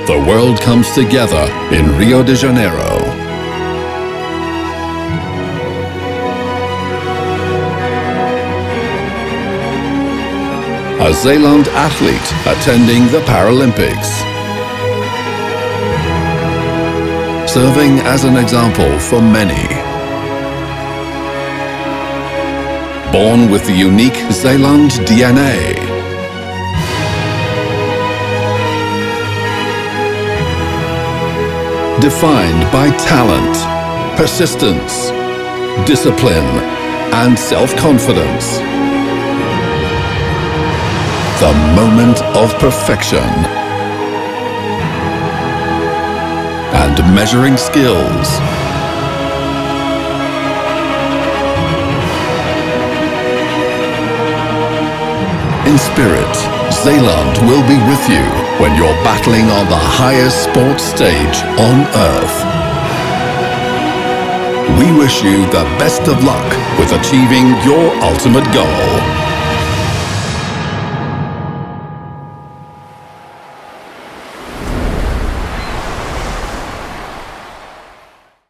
the world comes together in Rio de Janeiro. A Zeeland athlete attending the Paralympics. Serving as an example for many. Born with the unique Zeeland DNA. Defined by talent, persistence, discipline, and self-confidence. The moment of perfection. And measuring skills. In spirit, Zeeland will be with you when you're battling on the highest sports stage on Earth. We wish you the best of luck with achieving your ultimate goal.